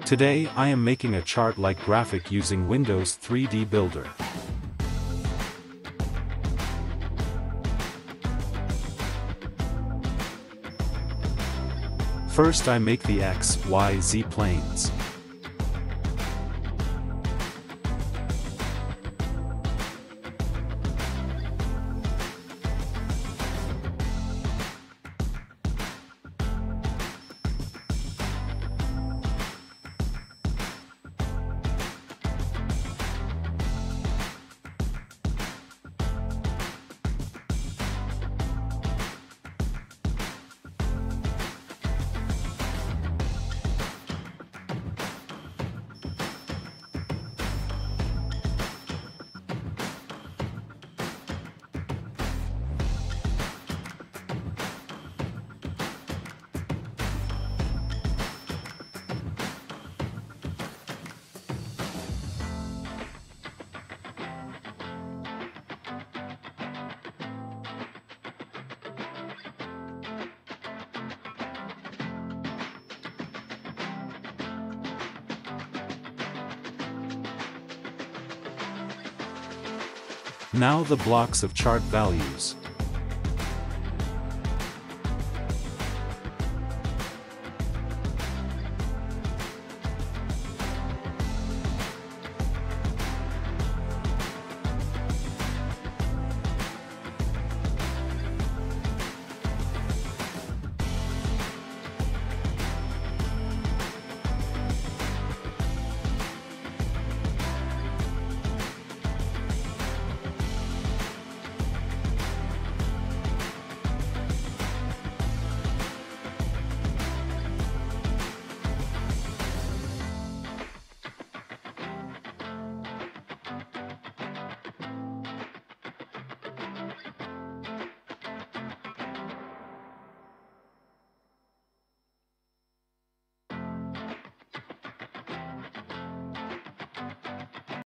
Today I am making a chart-like graphic using Windows 3D Builder. First I make the X, Y, Z planes. Now the blocks of chart values.